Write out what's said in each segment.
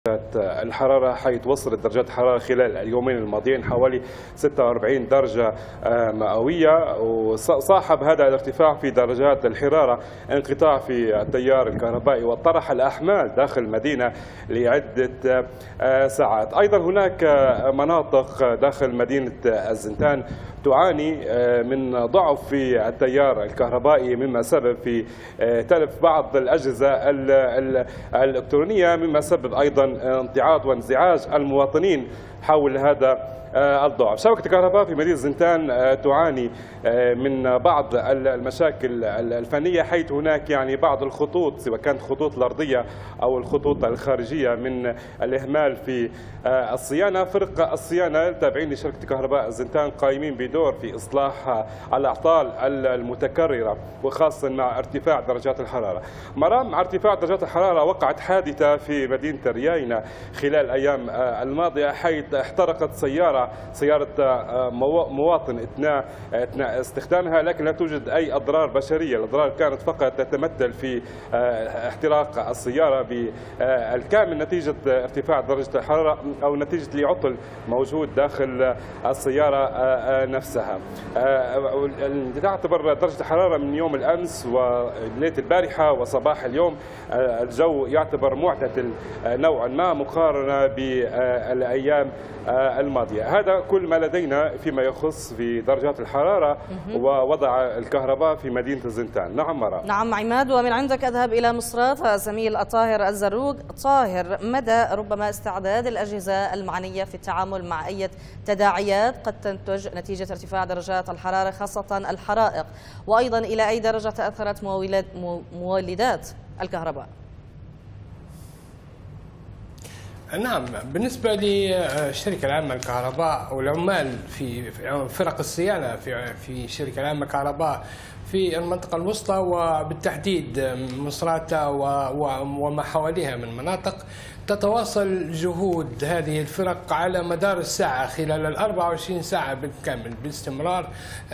الحرارة، حيث وصلت درجات الحرارة خلال اليومين الماضيين حوالي 46 درجة مئوية، وصاحب هذا الارتفاع في درجات الحرارة انقطاع في التيار الكهربائي وطرح الأحمال داخل المدينة لعدة ساعات. أيضا هناك مناطق داخل مدينة الزنتان تعاني من ضعف في التيار الكهربائي، مما سبب في تلف بعض الأجهزة الإلكترونية، مما سبب أيضا امتعاض وانزعاج المواطنين حول هذا الضعف. شبكة الكهرباء في مدينة زنتان تعاني من بعض المشاكل الفنية، حيث هناك بعض الخطوط سواء كانت الخطوط الأرضية أو الخطوط الخارجية من الإهمال في الصيانة. فرق الصيانة التابعين لشركة كهرباء زنتان قائمين بدور في إصلاح الأعطال المتكررة، وخاصة مع ارتفاع درجات الحرارة. مع ارتفاع درجات الحرارة وقعت حادثة في مدينة رياينة خلال الأيام الماضية، حيث احترقت سيارة مواطن أثناء استخدامها، لكن لا توجد أي أضرار بشرية. الأضرار كانت فقط تتمثل في احتراق السيارة بالكامل نتيجة ارتفاع درجة الحرارة أو نتيجة لعطل موجود داخل السيارة نفسها. تعتبر درجة الحرارة من يوم الأمس وليلة البارحة وصباح اليوم الجو يعتبر معتدل نوعا ما مقارنة بالأيام الماضية. هذا كل ما لدينا فيما يخص في درجات الحرارة ووضع الكهرباء في مدينة الزنتان. نعم مرة. نعم عماد، ومن عندك أذهب إلى مصرات زميل طاهر الزروق. طاهر، مدى ربما استعداد الأجهزة المعنية في التعامل مع أي تداعيات قد تنتج نتيجة ارتفاع درجات الحرارة خاصة الحرائق، وأيضا إلى أي درجة تأثرت مولدات الكهرباء؟ نعم، بالنسبة للشركة العامة للكهرباء والعمال في فرق الصيانة في الشركة العامة للكهرباء في المنطقة الوسطى وبالتحديد مصراتة وما حواليها من مناطق، تتواصل جهود هذه الفرق على مدار الساعة خلال 24 ساعة بالكامل باستمرار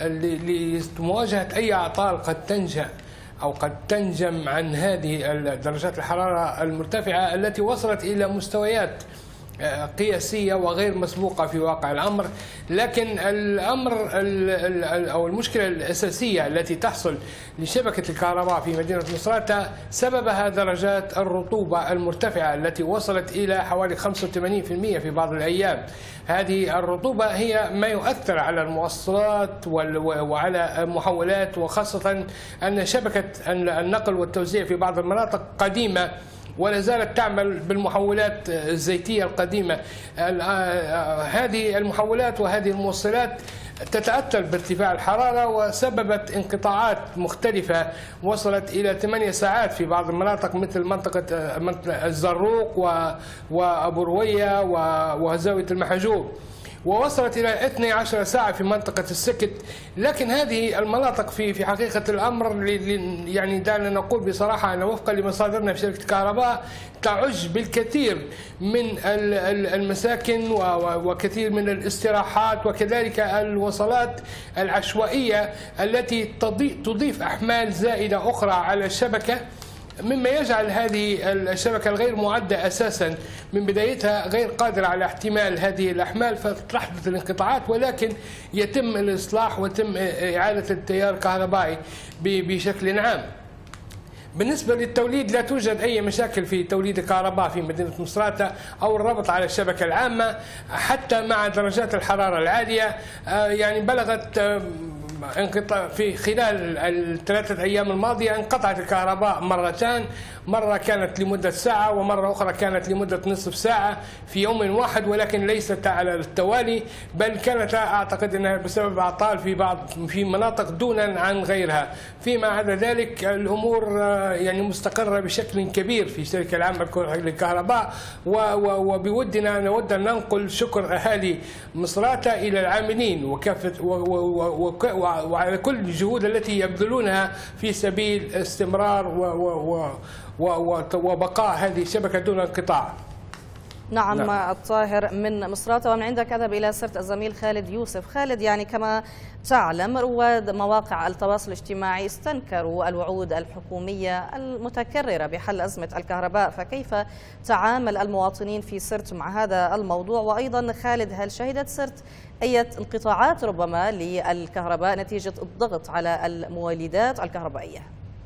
لمواجهة أي أعطال قد تنشأ أو قد تنجم عن هذه درجات الحرارة المرتفعة التي وصلت إلى مستويات قياسية وغير مسبوقة في واقع الأمر. لكن الأمر أو المشكلة الأساسية التي تحصل لشبكة الكهرباء في مدينة مصراتة سببها درجات الرطوبة المرتفعة التي وصلت إلى حوالي 85% في بعض الأيام. هذه الرطوبة هي ما يؤثر على الموصلات وعلى المحولات، وخاصة أن شبكة النقل والتوزيع في بعض المناطق قديمة ولا زالت تعمل بالمحولات الزيتية القديمة. هذه المحولات وهذه الموصلات تتأثر بارتفاع الحرارة وسببت انقطاعات مختلفة وصلت إلى 8 ساعات في بعض المناطق مثل منطقة الزروق وأبو روية وزاوية المحجوب، ووصلت إلى 12 ساعة في منطقة السكت. لكن هذه المناطق في حقيقة الأمر دعنا نقول بصراحة أن وفقا لمصادرنا في شركة الكهرباء تعج بالكثير من المساكن وكثير من الاستراحات، وكذلك الوصلات العشوائية التي تضيف أحمال زائدة أخرى على الشبكة، مما يجعل هذه الشبكة الغير معدة أساسا من بدايتها غير قادرة على احتمال هذه الأحمال، فتحدث الانقطاعات. ولكن يتم الإصلاح ويتم إعادة التيار الكهربائي بشكل عام. بالنسبة للتوليد لا توجد أي مشاكل في توليد الكهرباء في مدينة مصراتة أو الربط على الشبكة العامة، حتى مع درجات الحرارة العالية. بلغت انقطاع في خلال الثلاثة أيام الماضية انقطعت الكهرباء مرتان، مرة كانت لمدة ساعة ومرة أخرى كانت لمدة نصف ساعة في يوم واحد، ولكن ليست على التوالي، بل كانت أعتقد أنها بسبب أعطال في مناطق دونا عن غيرها. فيما عدا ذلك الأمور مستقرة بشكل كبير في الشركة العامة للكهرباء، وبودنا نود أن ننقل شكر أهالي مصراتة إلى العاملين وكافة وعلى كل الجهود التي يبذلونها في سبيل استمرار وبقاء هذه الشبكة دون انقطاع. نعم الطاهر من مصراتة. ومن عندك أذهب إلى سرت الزميل خالد يوسف. خالد، يعني كما تعلم رواد مواقع التواصل الاجتماعي استنكروا الوعود الحكومية المتكررة بحل أزمة الكهرباء، فكيف تعامل المواطنين في سرت مع هذا الموضوع؟ وأيضا خالد، هل شهدت سرت أي انقطاعات ربما للكهرباء نتيجة الضغط على المولدات الكهربائية؟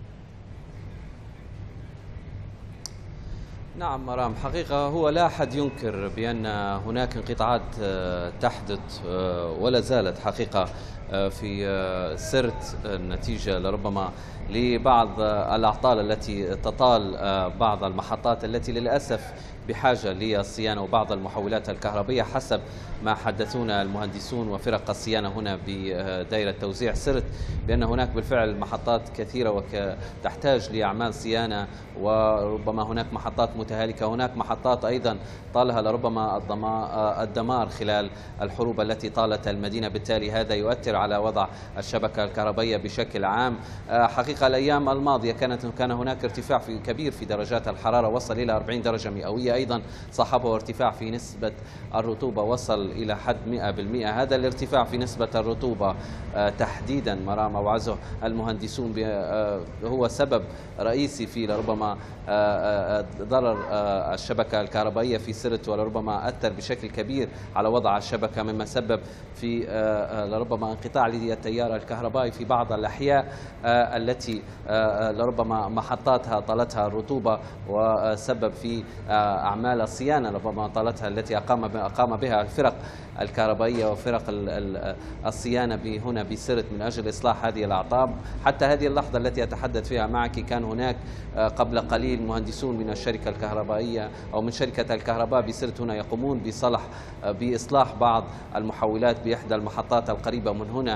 نعم مرام، حقيقة هو لا أحد ينكر بأن هناك انقطاعات تحدث ولا زالت حقيقة في سرت نتيجة لربما لبعض الأعطال التي تطال بعض المحطات التي للأسف بحاجة للصيانة وبعض المحولات الكهربية حسب ما حدثونا المهندسون وفرق الصيانة هنا بدائرة توزيع سرت، بأن هناك بالفعل محطات كثيرة تحتاج لأعمال صيانة، وربما هناك محطات متهالكة، هناك محطات أيضا طالها لربما الدمار خلال الحروب التي طالت المدينة، بالتالي هذا يؤثر على وضع الشبكة الكهربائية بشكل عام. حقيقة الأيام الماضية كان هناك ارتفاع كبير في درجات الحرارة، وصل إلى 40 درجة مئوية، أيضا صاحبه ارتفاع في نسبة الرطوبة وصل إلى حد 100%. هذا الارتفاع في نسبة الرطوبة تحديدا مرام أوعزه المهندسون هو سبب رئيسي في لربما ضرر الشبكة الكهربائية في سرت، ولربما أثر بشكل كبير على وضع الشبكة، مما سبب في لربما انقطاع للتيار الكهربائي في بعض الأحياء التي لربما محطاتها طالتها الرطوبة، وسبب في أعمال الصيانة ربما طالتها التي أقام بها الفرق الكهربائية وفرق الصيانة هنا بسرت من أجل إصلاح هذه الأعطال. حتى هذه اللحظة التي أتحدث فيها معك كان هناك قبل قليل مهندسون من الشركة الكهربائية أو من شركة الكهرباء بسرت هنا يقومون بإصلاح بعض المحولات بإحدى المحطات القريبة من هنا،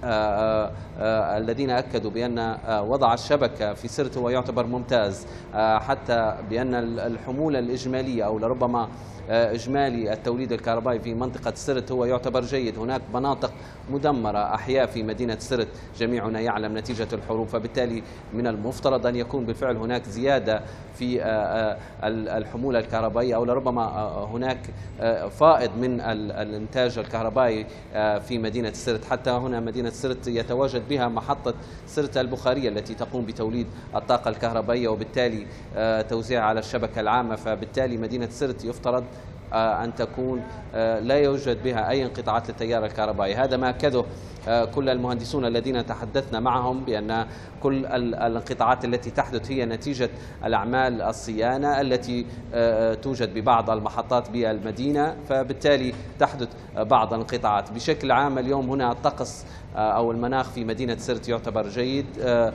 الذين أكدوا بأن وضع الشبكة في سرت هو يعتبر ممتاز، حتى بأن الحمولة الإجمالية أو لربما إجمالي التوليد الكهربائي في منطقة سرت هو يعتبر جيد. هناك مناطق مدمرة، أحياء في مدينة سرت جميعنا يعلم نتيجة الحروب، فبالتالي من المفترض أن يكون بالفعل هناك زيادة في الحمولة الكهربائية، أو لربما هناك فائض من الإنتاج الكهربائي في مدينة سرت. حتى هنا مدينة سرت يتواجد بها محطة سرت البخارية التي تقوم بتوليد الطاقة الكهربائية وبالتالي توزيعها على الشبكة العامة، فبالتالي مدينة سرت يفترض أن تكون لا يوجد بها أي انقطاعات للتيار الكهربائي. هذا ما أكده كل المهندسون الذين تحدثنا معهم، بأن كل الانقطاعات التي تحدث هي نتيجة الأعمال الصيانة التي توجد ببعض المحطات بالمدينة، فبالتالي تحدث بعض الانقطاعات. بشكل عام اليوم هنا الطقس أو المناخ في مدينة سرت يعتبر جيد،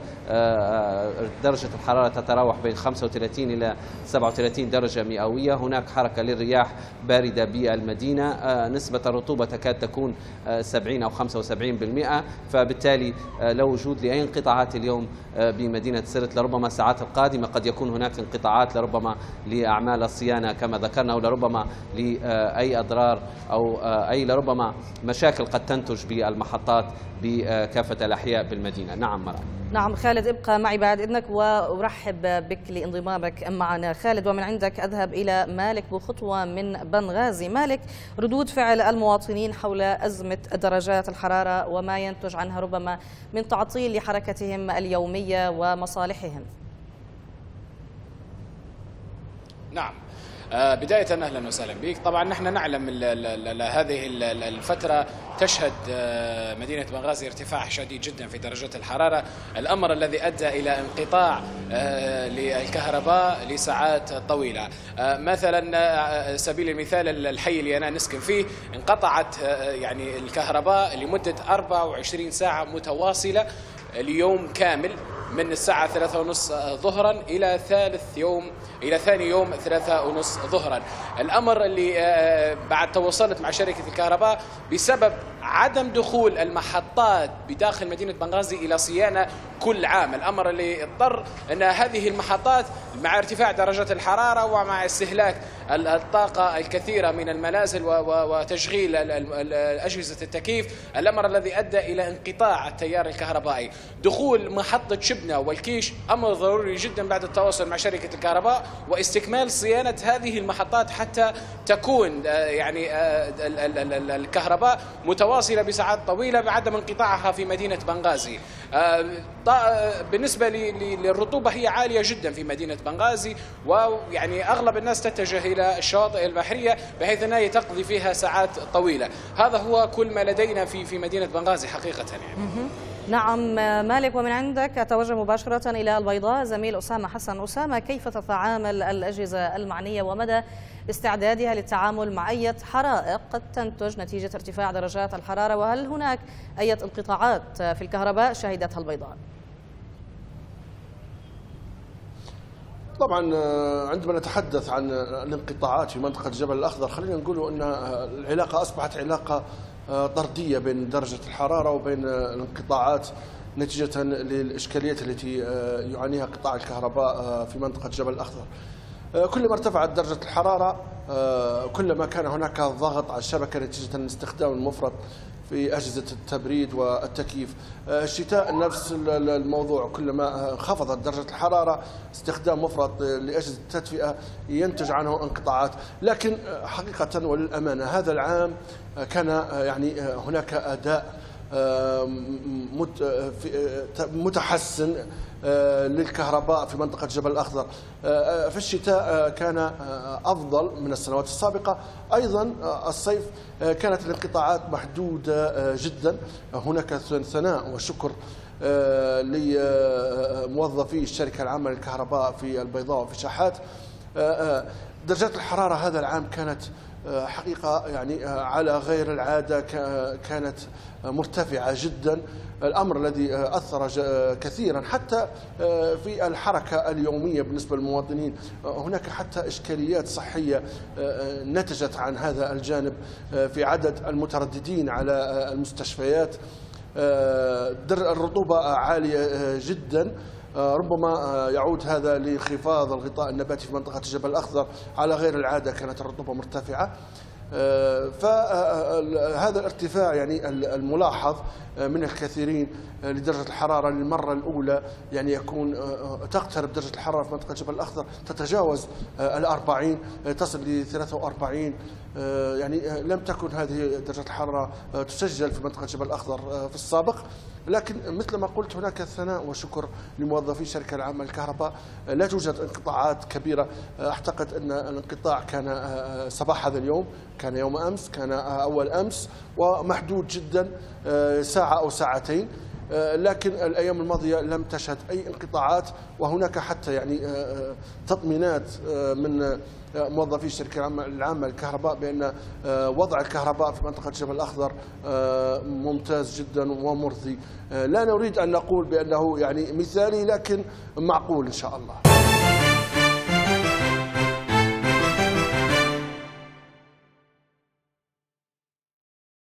درجة الحرارة تتراوح بين 35 إلى 37 درجة مئوية، هناك حركة للرياح باردة بالمدينة، نسبة الرطوبة تكاد تكون 70 أو 75%، فبالتالي لا وجود لأي انقطاعات اليوم بمدينة سرت. لربما الساعات القادمة قد يكون هناك انقطاعات لربما لأعمال الصيانة كما ذكرنا، ولربما لأي أضرار أو أي لربما مشاكل قد تنتج بالمحطات بكافة الأحياء بالمدينة. نعم مرام. نعم خالد، ابقى معي بعد إذنك وأرحب بك لانضمامك معنا خالد. ومن عندك أذهب إلى مالك بخطوة من بنغازي. مالك، ردود فعل المواطنين حول أزمة درجات الحرارة وما ينتج عنها ربما من تعطيل لحركتهم اليومية ومصالحهم. نعم، بداية أهلا وسهلا بك. طبعا نحن نعلم هذه الفترة تشهد مدينة بنغازي ارتفاع شديد جدا في درجات الحرارة، الأمر الذي أدى إلى انقطاع للكهرباء لساعات طويلة. مثلا سبيل المثال الحي اللي أنا نسكن فيه انقطعت يعني الكهرباء لمدة 24 ساعة متواصلة اليوم كامل، من الساعة 3:30 ظهرا إلى ثاني يوم 3:30 ظهرا. الأمر اللي بعد تواصلت مع شركة الكهرباء بسبب عدم دخول المحطات بداخل مدينة بنغازي إلى صيانة كل عام، الأمر اللي اضطر أن هذه المحطات مع ارتفاع درجات الحرارة ومع استهلاك الطاقة الكثيرة من المنازل وتشغيل أجهزة التكييف، الأمر الذي أدى إلى انقطاع التيار الكهربائي. دخول محطة شبنة والكيش أمر ضروري جدا بعد التواصل مع شركة الكهرباء واستكمال صيانة هذه المحطات حتى تكون يعني الكهرباء متواصلة بساعات طويلة بعدم انقطاعها في مدينة بنغازي. بالنسبة للرطوبة هي عالية جدا في مدينة بنغازي، ويعني أغلب الناس تتجه إلى الشواطئ البحرية بحيث أنها تقضي فيها ساعات طويلة. هذا هو كل ما لدينا في مدينة بنغازي حقيقة يعني. نعم مالك، ومن عندك أتوجه مباشرة إلى البيضاء زميل أسامة حسن. أسامة، كيف تتعامل الأجهزة المعنية ومدى استعدادها للتعامل مع أي حرائق قد تنتج نتيجة ارتفاع درجات الحرارة، وهل هناك أي انقطاعات في الكهرباء شهدتها البيضاء؟ طبعا عندما نتحدث عن الانقطاعات في منطقة جبل الأخضر، خلينا نقول أن العلاقة أصبحت علاقة طردية بين درجة الحرارة وبين الانقطاعات نتيجة للإشكاليات التي يعانيها قطاع الكهرباء في منطقة جبل الأخضر. كلما ارتفعت درجة الحرارة كلما كان هناك ضغط على الشبكة نتيجة الاستخدام المفرط في أجهزة التبريد والتكييف. الشتاء نفس الموضوع، كلما انخفضت درجة الحرارة استخدام مفرط لأجهزة التدفئة ينتج عنه انقطاعات. لكن حقيقة وللأمانة هذا العام كان يعني هناك أداء متحسن للكهرباء في منطقة جبل الأخضر. في الشتاء كان أفضل من السنوات السابقة. أيضا الصيف كانت الانقطاعات محدودة جدا. هناك ثناء وشكر لموظفي الشركة العامة للكهرباء في البيضاء وفي شاحات. درجات الحرارة هذا العام كانت حقيقة يعني على غير العادة، كانت مرتفعة جدا، الأمر الذي أثر كثيرا حتى في الحركة اليومية بالنسبة للمواطنين. هناك حتى إشكاليات صحية نتجت عن هذا الجانب في عدد المترددين على المستشفيات. الرطوبة عالية جدا، ربما يعود هذا لانخفاض الغطاء النباتي في منطقة جبل الأخضر. على غير العادة كانت الرطوبة مرتفعة، فهذا الارتفاع يعني الملاحظ من الكثيرين لدرجة الحرارة للمرة الأولى يعني يكون تقترب درجة الحرارة في منطقة جبل الأخضر تتجاوز 40، تصل ل 43. يعني لم تكن هذه درجة الحرارة تسجل في منطقة جبل الأخضر في السابق. لكن مثل ما قلت هناك ثناء وشكر لموظفي الشركة العامة للكهرباء. لا توجد انقطاعات كبيرة. أعتقد أن الانقطاع كان صباح هذا اليوم، كان يوم أمس، كان أول أمس، ومحدود جدا ساعة أو ساعتين. لكن الأيام الماضية لم تشهد أي انقطاعات، وهناك حتى يعني تطمينات من موظفي الشركة العامة للكهرباء بأن وضع الكهرباء في منطقة جبل الأخضر ممتاز جدا ومرضي. لا نريد أن نقول بأنه يعني مثالي، لكن معقول إن شاء الله.